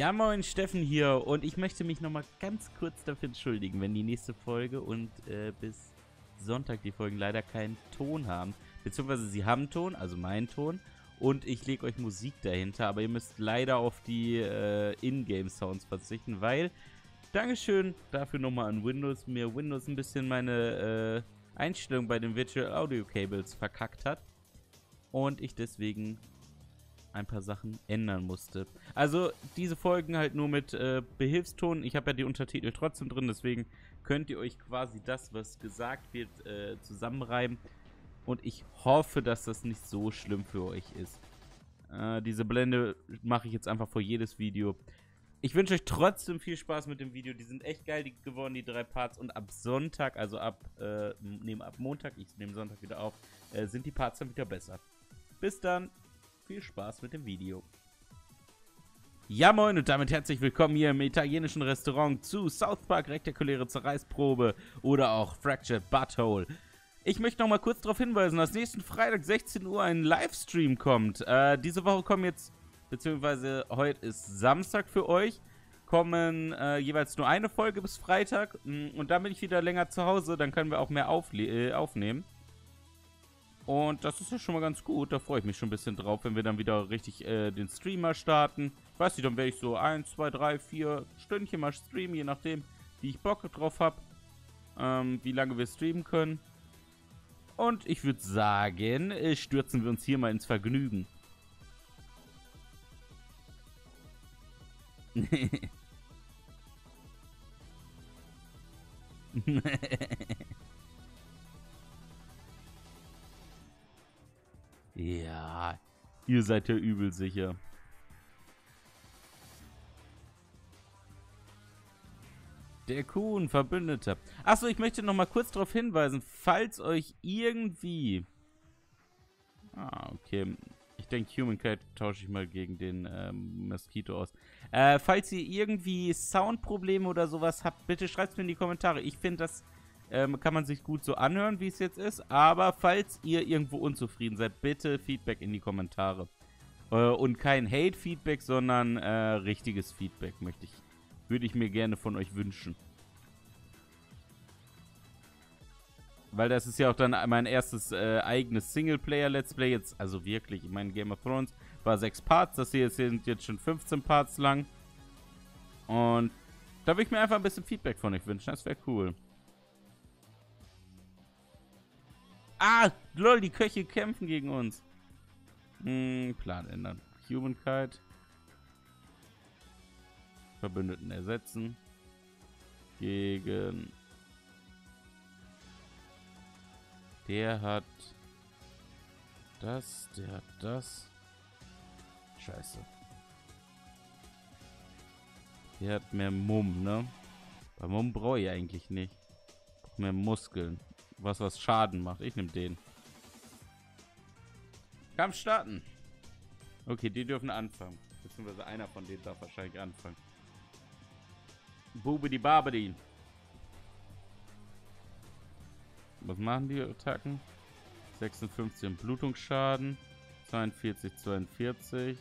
Ja, moin, Steffen hier und ich möchte mich nochmal ganz kurz dafür entschuldigen, wenn die nächste Folge und bis Sonntag die Folgen leider keinen Ton haben. Beziehungsweise sie haben Ton, also meinen Ton, und ich lege euch Musik dahinter, aber ihr müsst leider auf die Ingame-Sounds verzichten, weil, Dankeschön dafür nochmal an Windows, mir Windows ein bisschen meine Einstellung bei den Virtual Audio Cables verkackt hat und ich deswegen ein paar Sachen ändern musste. Also diese Folgen halt nur mit Behilfston. Ich habe ja die Untertitel trotzdem drin, deswegen könnt ihr euch quasi das, was gesagt wird, zusammenreimen. Und ich hoffe, dass das nicht so schlimm für euch ist. Diese Blende mache ich jetzt einfach vor jedes Video. Ich wünsche euch trotzdem viel Spaß mit dem Video. Die sind echt geil geworden, die 3 Parts. Und ab Sonntag, also ab Montag, ich nehme Sonntag wieder auf, sind die Parts dann wieder besser. Bis dann. Viel Spaß mit dem Video. Ja moin und damit herzlich willkommen hier im italienischen Restaurant zu South Park Rektakuläre Zerreißprobe oder auch Fractured Butthole. Ich möchte noch mal kurz darauf hinweisen, dass nächsten Freitag 16 Uhr ein Livestream kommt. Diese Woche kommen jetzt, beziehungsweise heute ist Samstag für euch, kommen jeweils nur eine Folge bis Freitag. Und dann bin ich wieder länger zu Hause, dann können wir auch mehr aufnehmen. Und das ist ja schon mal ganz gut. Da freue ich mich schon ein bisschen drauf, wenn wir dann wieder richtig den Streamer starten. Ich weiß nicht, dann werde ich so 1, 2, 3, 4 Stündchen mal streamen, je nachdem, wie ich Bock drauf habe. Wie lange wir streamen können. Und ich würde sagen, stürzen wir uns hier mal ins Vergnügen. Ja, ihr seid ja übel sicher. Der Kuhn, Verbündeter. Achso, ich möchte noch mal kurz darauf hinweisen, falls euch irgendwie... okay. Ich denke, Humankind tausche ich mal gegen den Mosquito aus. Falls ihr irgendwie Soundprobleme oder sowas habt, bitte schreibt es mir in die Kommentare. Ich finde, das kann man sich gut so anhören, wie es jetzt ist. Aber falls ihr irgendwo unzufrieden seid, bitte Feedback in die Kommentare. Und kein Hate-Feedback, sondern richtiges Feedback würde ich mir gerne von euch wünschen. Weil das ist ja auch dann mein erstes eigenes Singleplayer-Let's Play jetzt. Also wirklich, ich meine, Game of Thrones war 6 Parts. Das hier sind jetzt schon 15 Parts lang. Und da würde ich mir einfach ein bisschen Feedback von euch wünschen. Das wäre cool. Ah, lol, die Köche kämpfen gegen uns. Plan ändern. Humankind. Verbündeten ersetzen. Gegen... Der hat das, der hat das. Scheiße. Der hat mehr Mumm, ne? Bei Mumm brauche ich eigentlich nicht. Mehr Muskeln. Was Schaden macht. Ich nehme den. Kampf starten. Okay, die dürfen anfangen. Beziehungsweise einer von denen darf wahrscheinlich anfangen. Bubidi Babidi. Was machen die Attacken? 56 Blutungsschaden. 42.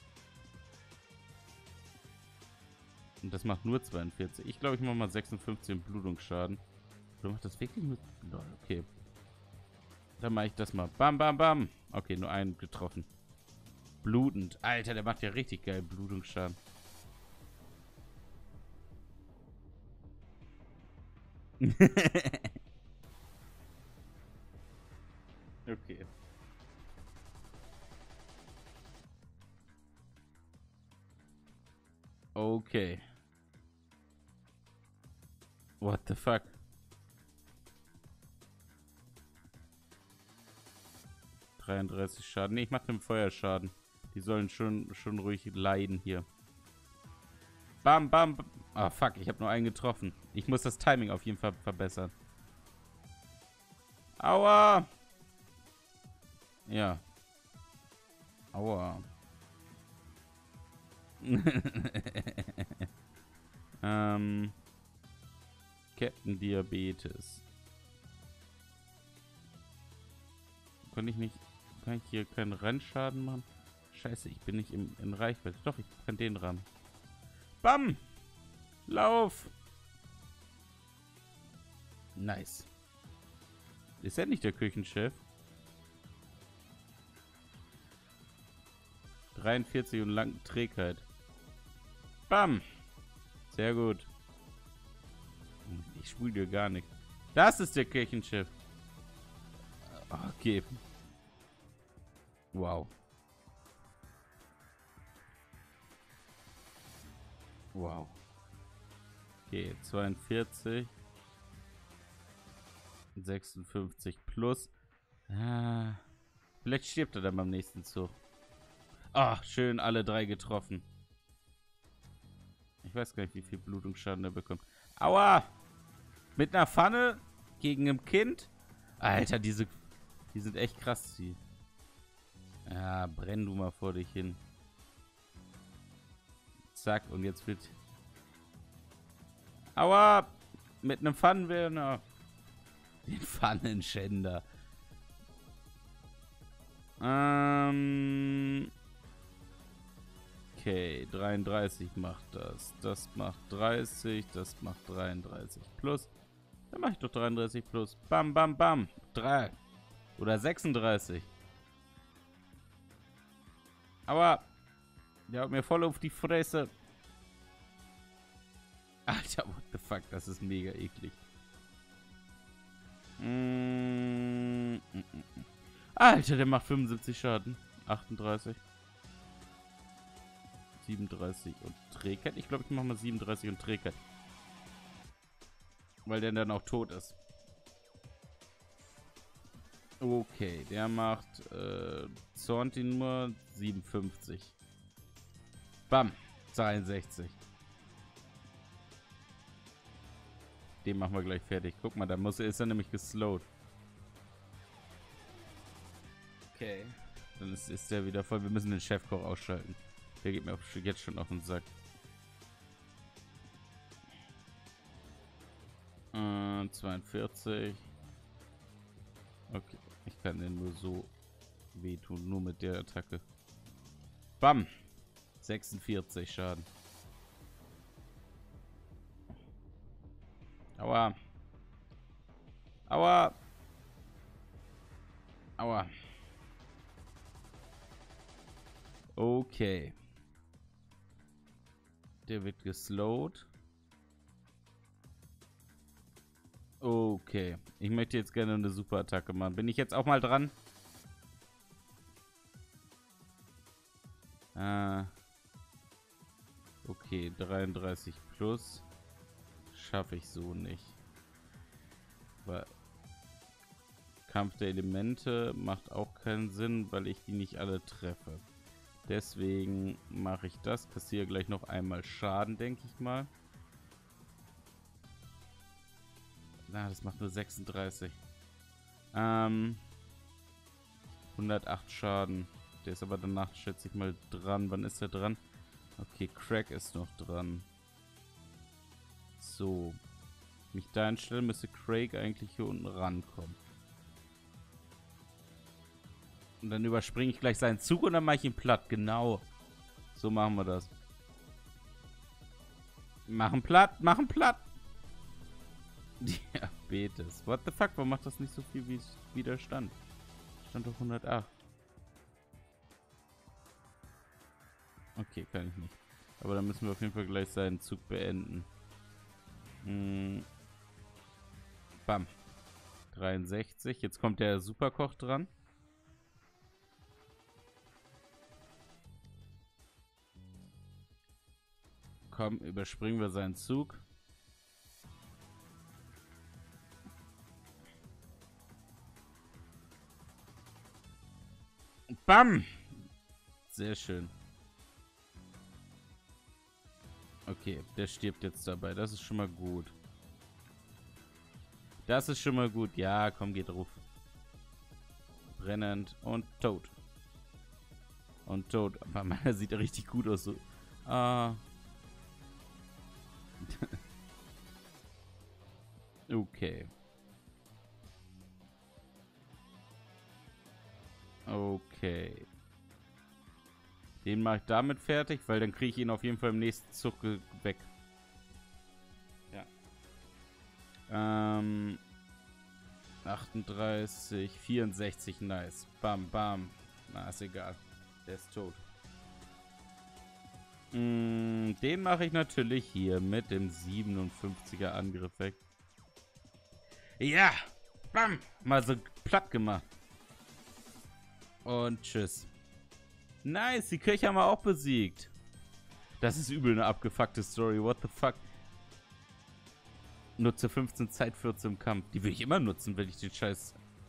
Und das macht nur 42. Ich glaube, ich mache mal 56 Blutungsschaden. Oder macht das wirklich nur... Okay. Dann mache ich das mal. Bam, bam, bam. Okay, nur einen getroffen. Blutend. Alter, der macht ja richtig geil Blutungsschaden. Okay. Okay. What the fuck? Schaden. Nee, ich mache dem Feuerschaden. Die sollen schon ruhig leiden hier. Bam, bam, bam. Ah, fuck, ich habe nur einen getroffen. Ich muss das Timing auf jeden Fall verbessern. Aua! Ja. Aua. Captain Diabetes. Kann ich hier keinen Rennschaden machen? Scheiße, ich bin nicht in Reichweite. Doch, ich kann den ran. Bam! Lauf! Nice. Ist er nicht der Küchenchef? 43 und lange Trägheit. Bam! Sehr gut. Ich spule dir gar nicht. Das ist der Küchenchef. Okay. Wow. Wow. Okay, 42. 56 plus. Ah, vielleicht stirbt er dann beim nächsten Zug. Ach, schön, alle 3 getroffen. Ich weiß gar nicht, wie viel Blutungsschaden er bekommt. Aua! Mit einer Pfanne gegen ein Kind? Alter, die sind echt krass. Die. Ja, brenn du mal vor dich hin. Zack, und jetzt wird... Aua! Mit einem Pfannenwürmer. Den Pfannenschänder. Okay, 33 macht das. Das macht 30, das macht 33 plus. Dann mache ich doch 33 plus. Bam, bam, bam. 3. Oder 36. Aber der haut mir voll auf die Fresse. Alter, what the fuck, das ist mega eklig. Alter, der macht 75 Schaden. 38. 37 und Trägheit. Ich glaube, ich mache mal 37 und Trägheit. Weil der dann auch tot ist. Okay, der macht Zornti nur 57. Bam, 62. Den machen wir gleich fertig. Guck mal, da ist er nämlich geslowt. Okay. Dann ist der wieder voll. Wir müssen den Chefkoch ausschalten. Der geht mir jetzt schon auf den Sack. 42. Okay, ich kann den nur so wehtun. Nur mit der Attacke. Bam! 46 Schaden. Aua. Aua. Aua. Okay. Der wird geslowt. Okay. Ich möchte jetzt gerne eine Superattacke machen. Bin ich jetzt auch mal dran? Okay, 33 plus. Schaffe ich so nicht. Aber Kampf der Elemente macht auch keinen Sinn, weil ich die nicht alle treffe. Deswegen mache ich das. Kassiere gleich noch einmal Schaden, denke ich mal. Na, das macht nur 36. 108 Schaden. Der ist aber danach, schätze ich mal, dran. Wann ist er dran? Okay, Crack ist noch dran. So. Mich da einstellen, müsste Craig eigentlich hier unten rankommen. Und dann überspringe ich gleich seinen Zug und dann mache ich ihn platt. Genau. So machen wir das. Machen platt, machen platt. Diabetes. What the fuck? Warum macht das nicht so viel, wie es Widerstand? Stand auf 108. Okay, kann ich nicht. Aber dann müssen wir auf jeden Fall gleich seinen Zug beenden. Bam. 63. Jetzt kommt der Superkoch dran. Komm, überspringen wir seinen Zug. Bam! Sehr schön. Okay, der stirbt jetzt dabei. Das ist schon mal gut. Das ist schon mal gut. Ja, komm, geht drauf. Brennend und tot. Und tot. Aber meiner sieht richtig gut aus. So. Okay. Okay. Den mache ich damit fertig, weil dann kriege ich ihn auf jeden Fall im nächsten Zug weg. Ja. 38, 64, nice. Bam, bam. Na, ist egal. Der ist tot. Den mache ich natürlich hier mit dem 57er Angriff weg. Ja! Bam! Mal so platt gemacht. Und tschüss. Nice, die Kirche haben wir auch besiegt. Das ist übel eine abgefuckte Story. What the fuck? Nutze 15 Zeit 14 im Kampf. Die will ich immer nutzen, wenn ich den Scheiß...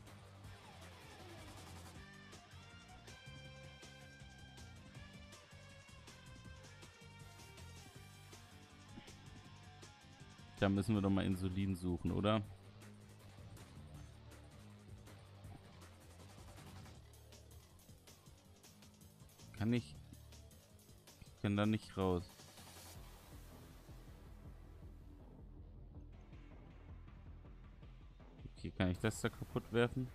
Da müssen wir doch mal Insulin suchen, oder? Kann ich... Ich kann da nicht raus. Okay, kann ich das da kaputt werfen?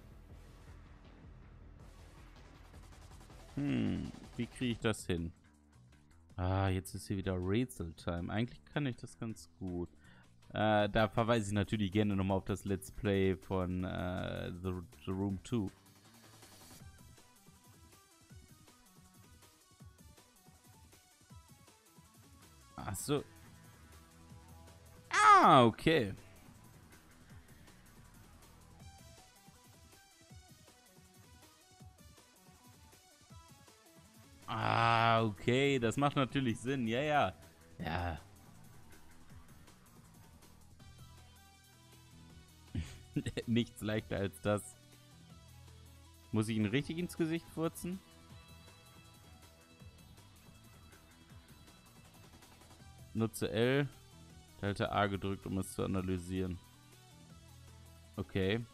Wie kriege ich das hin? Ah, jetzt ist hier wieder Rätsel-Time. Eigentlich kann ich das ganz gut. Da verweise ich natürlich gerne nochmal auf das Let's Play von The Room 2. Ach so. Ah, okay. Ah, okay. Das macht natürlich Sinn. Ja, ja. Ja. Nichts leichter als das. Muss ich ihn richtig ins Gesicht furzen? Nutze L. Halte A gedrückt, um es zu analysieren. Okay.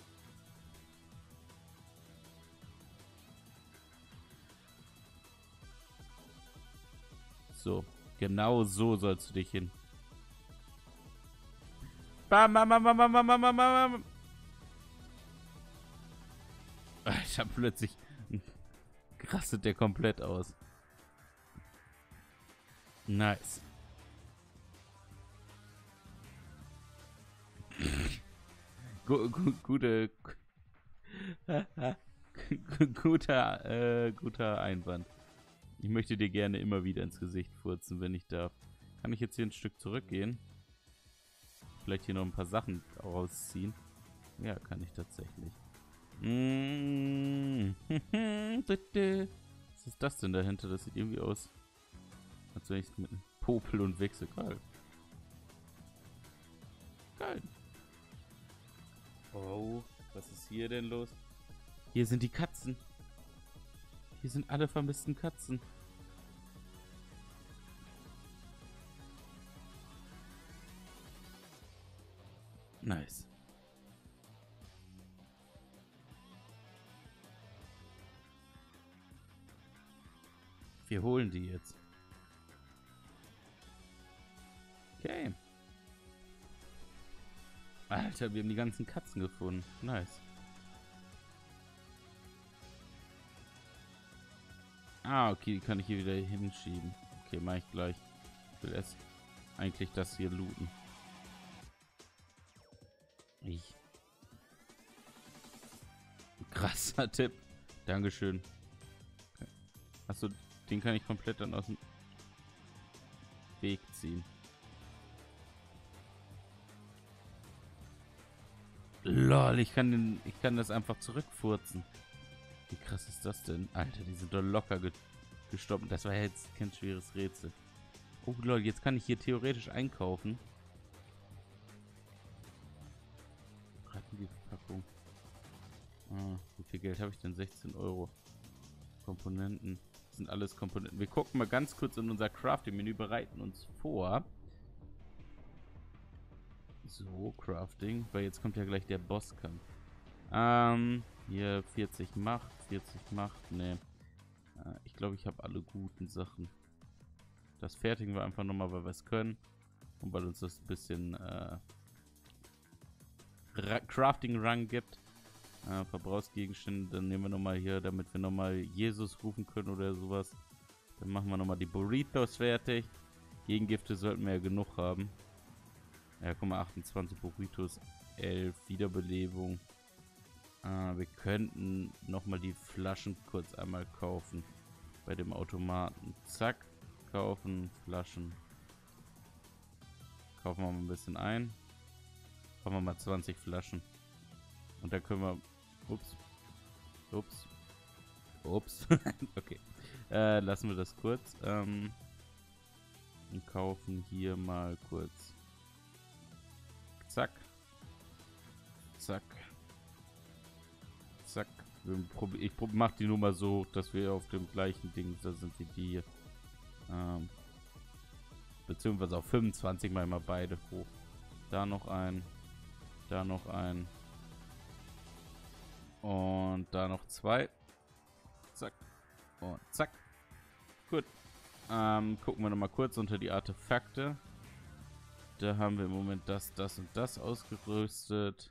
So. Genau so sollst du dich hin. Bam, bam, bam, bam, bam, bam, bam, bam. Ich hab plötzlich... Rastet der komplett aus. Nice. Guter Einwand. Ich möchte dir gerne immer wieder ins Gesicht furzen, wenn ich darf. Kann ich jetzt hier ein Stück zurückgehen? Vielleicht hier noch ein paar Sachen rausziehen? Ja, kann ich tatsächlich. Was ist das denn dahinter? Das sieht irgendwie aus, als wenn ich mit einem Popel und Wechsel. Geil. Geil. Oh, was ist hier denn los? Hier sind die Katzen. Hier sind alle vermissten Katzen. Nice. Wir holen die jetzt. Okay. Alter, wir haben die ganzen Katzen gefunden. Nice. Ah, okay, die kann ich hier wieder hinschieben. Okay, mach ich gleich. Ich will erst eigentlich das hier looten. Krasser Tipp. Dankeschön. Okay. Achso, den kann ich komplett dann aus dem Weg ziehen. Lol, ich kann das einfach zurückfurzen. Wie krass ist das denn? Alter, die sind doch locker gestoppt. Das war ja jetzt kein schweres Rätsel. Oh lol, jetzt kann ich hier theoretisch einkaufen. Die Verpackung. Ah, wie viel Geld habe ich denn? 16 Euro. Komponenten. Das sind alles Komponenten. Wir gucken mal ganz kurz in unser Crafting-Menü, bereiten uns vor. So, Crafting. Weil jetzt kommt ja gleich der Bosskampf. Hier 40 Macht, 40 Macht. Ne. Ich glaube, ich habe alle guten Sachen. Das fertigen wir einfach nochmal, weil wir es können. Und weil uns das ein bisschen Crafting Run gibt. Verbrauchsgegenstände, dann nehmen wir nochmal hier, damit wir nochmal Jesus rufen können oder sowas. Dann machen wir nochmal die Burritos fertig. Gegengifte sollten wir ja genug haben. Ja, guck mal, 28 Burritos, 11 Wiederbelebung. Wir könnten nochmal die Flaschen kurz einmal kaufen. Bei dem Automaten. Zack. Kaufen, Flaschen. Kaufen wir mal ein bisschen ein. Kaufen wir mal 20 Flaschen. Und dann können wir... Ups. Ups. Ups. Okay. Lassen wir das kurz. Und kaufen hier mal kurz. Zack. Zack. Zack. Ich mach die Nummer so, dass wir auf dem gleichen Ding da sind wie die hier. Beziehungsweise auf 25 mal immer beide hoch. Da noch ein. Da noch ein. Und da noch 2. Zack. Und zack. Gut. Gucken wir nochmal kurz unter die Artefakte. Da haben wir im Moment das und das ausgerüstet.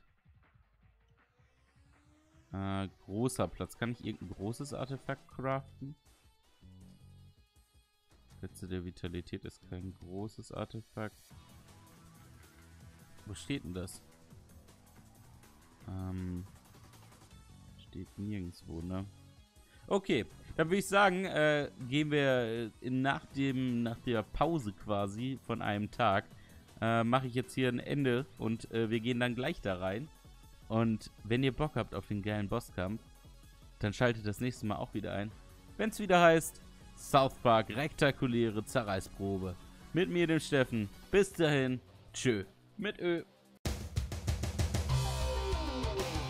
Großer Platz. Kann ich irgendein großes Artefakt craften? Sätze der Vitalität ist kein großes Artefakt. Wo steht denn das? Steht nirgendwo, ne? Okay, dann würde ich sagen, gehen wir nach der Pause quasi von einem Tag, mache ich jetzt hier ein Ende und wir gehen dann gleich da rein. Und wenn ihr Bock habt auf den geilen Bosskampf, dann schaltet das nächste Mal auch wieder ein. Wenn es wieder heißt, South Park rektakuläre Zerreißprobe. Mit mir, dem Steffen. Bis dahin. Tschö. Mit Ö.